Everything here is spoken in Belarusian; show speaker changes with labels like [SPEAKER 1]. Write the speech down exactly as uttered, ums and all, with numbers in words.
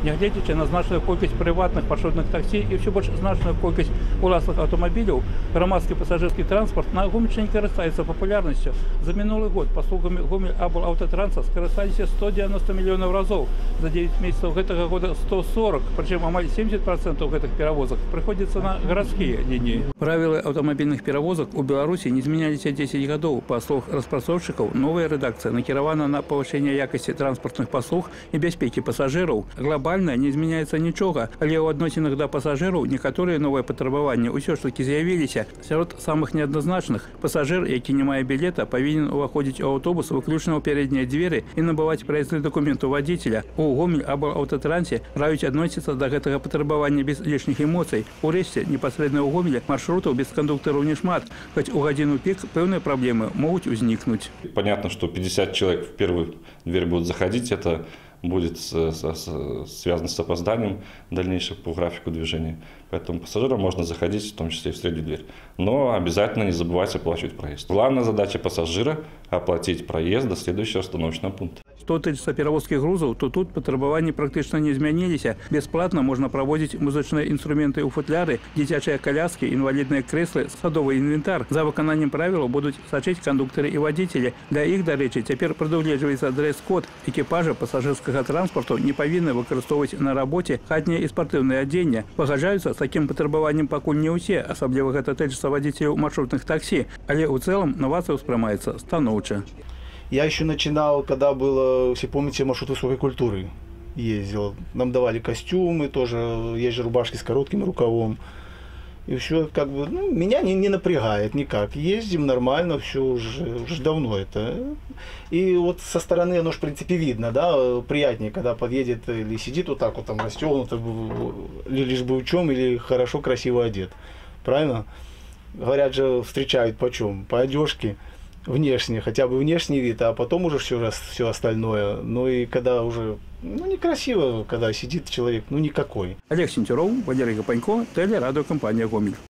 [SPEAKER 1] Нягледзячы на значную колькасць прыватных маршрутных таксі і ўсё больш значную колькасць уласных аўтамабіляў, грамадскі пасажырскі транспорт на Гомельшчыне карыстаецца папулярнасцю. За мінулы год паслугамі Гомель-Аблаўтотранса скарысталіся сто девяносто мільёнаў разоў. За девять месяцаў гэтага года сто сорок, прычым амаль семьдесят процентов гэтых перавозак прыходзіцца на гарадскія лініі. Правілы аўтамабільных перавозак у Беларусі не змяняліся дзесяць гадоў. Па словах распрацоўшчыкаў, новая рэдакцыя накіравана на павышэнне якасці транспартных паслуг і бяспекі пасажыраў. Глобальна не змяняецца нічога, але ў адносінах да пасажыраў некаторыя новыя патрабаванні ўсё ж такі з'явіліся. Сярод самых неадназначных пасажыр, які не мае білета, павінен уваходзіць у аўтобус выключна ў пярэднія дзверы і набываць праезны дакумент у вадзіцеля. У Гомель-Аблаўтотрансе раюць адносіцца да гэтага патрабавання без лішніх эмоцый. Урэшце, непасрэдна ў Гомелі маршрутаў без кондуктараў не шмат, хоць у гадзіну пік пэўныя праблемы могуць узнікнуць.
[SPEAKER 2] Понятно, что пятьдесят человек в первую дверь будут заходить, это будет связано с опозданием дальнейшего по графику движения. Поэтому пассажирам можно заходить, в том числе и в среднюю дверь. Но обязательно не забывайте оплачивать проезд. Главная задача пассажира – оплатить проезд до следующего остановочного пункта.
[SPEAKER 1] Што тычыцца перавозкі грузаў, то тут патрабаванні практычна не змяніліся. Бясплатна можна праводзіць музычныя інструменты ў футляры, дзіцячыя каляскі, інвалідныя крэслы, садовы інвентар. За выкананнем правілаў будуць сачыць кандуктары і вадзіцелі. Для іх, дарэчы, цяпер прадугледжваецца дрэс-код. Экіпажы пасажырскага транспарту не павінны выкарыстоўваць на рабоце хатняе і спартыўнае адзенне. Пагаджаюцца з такім патрабаваннем пакуль не ўсе, асабліва гэта тычыцца вадзіцеляў маршрутных таксі. Але ў цэлым новацыя ўспрымаецца станоўча.
[SPEAKER 3] Я еще начинал, когда было, если помните, маршрут высокой культуры ездил. Нам давали костюмы, тоже есть же рубашки с коротким рукавом. И все как бы, ну, меня не, не напрягает никак. Ездим нормально, все уже, уже давно это. И вот со стороны оно же в принципе видно, да, приятнее, когда подъедет или сидит вот так вот там расстегнуто, лишь бы в чем, или хорошо, красиво одет. Правильно? Говорят же, встречают по чем? По одежке. Внешне, хотя бы внешний вид, а потом уже все, все остальное. Ну и когда уже, ну некрасиво, когда сидит человек, ну никакой.
[SPEAKER 1] Олег Сентюров, Валерий Гапанько, телерадиокомпания «Гомель».